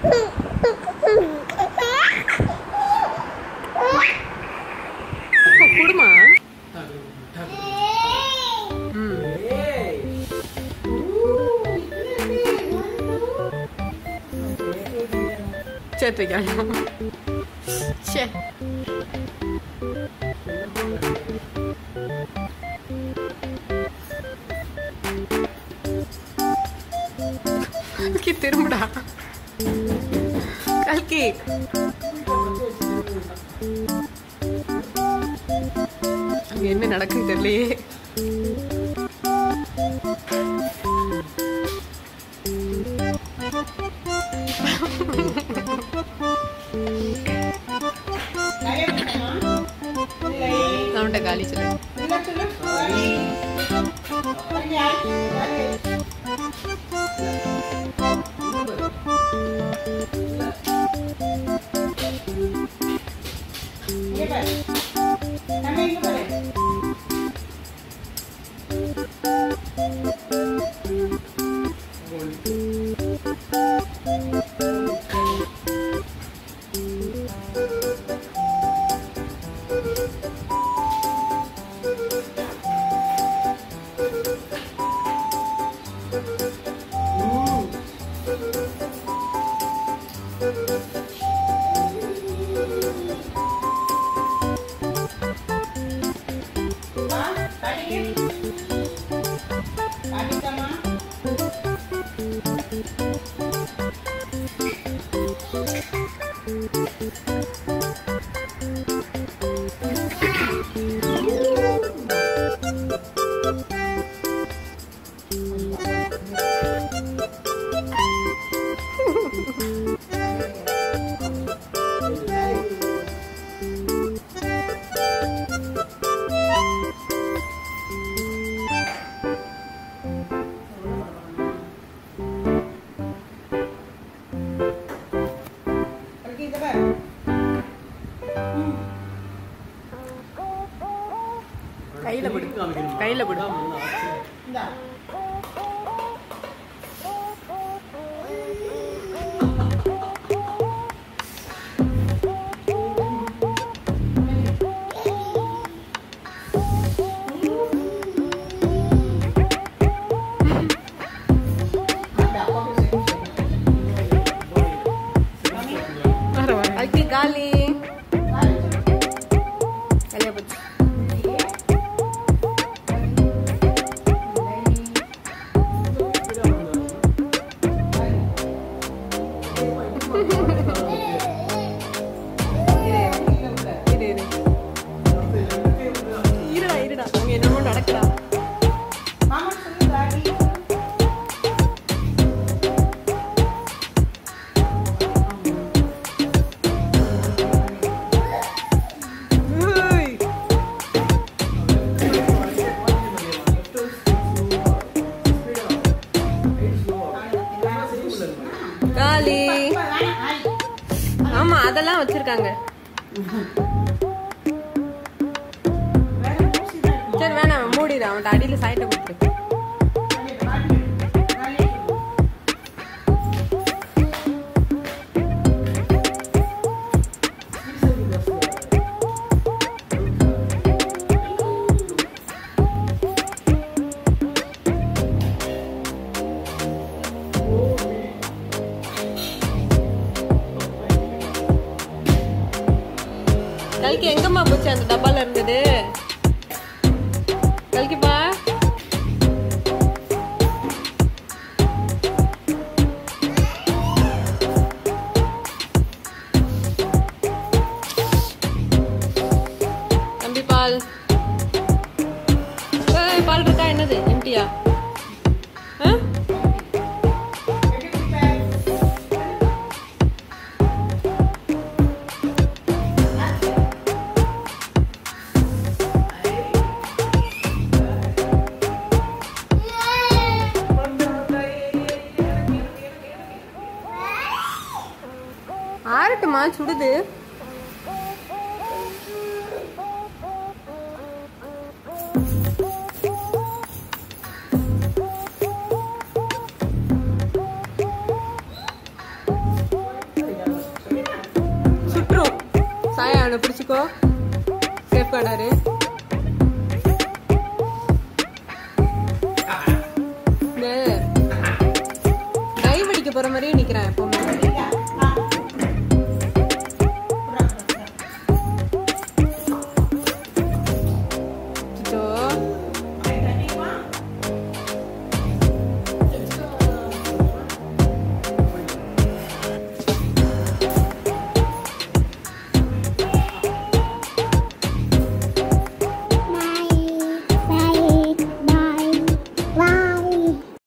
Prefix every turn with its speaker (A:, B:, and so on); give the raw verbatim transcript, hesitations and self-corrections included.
A: குடுமா சேர்த்து வைக்கணும். சே கல்கி திரும்புடா. கல்கி அங்க என்ன நடக்குன்னு தெரியலையே. சவுண்ட காலி சொல்லு. கையில போடு, கையில போடு. காலி கையில போடு. காலி ஆமா அதெல்லாம் வச்சிருக்காங்க. சரி வேணாம் மூடிடு. அவன் அடியில சாயிட்ட கொடுத்து. கல்கி எங்கம்மா போச்சு அந்த டப்பால இருந்தது? கல்கிப்பா தம்பி பால் பால் இருக்கா? என்னது எம்டியா? ஆரட்டுமா சுடுது. அவனை பிடிச்சிக்கோ. சேஃப் கார்டாரு. டைவ் அடிக்க போற மாதிரியே நிக்கிறான் எப்பவுமே.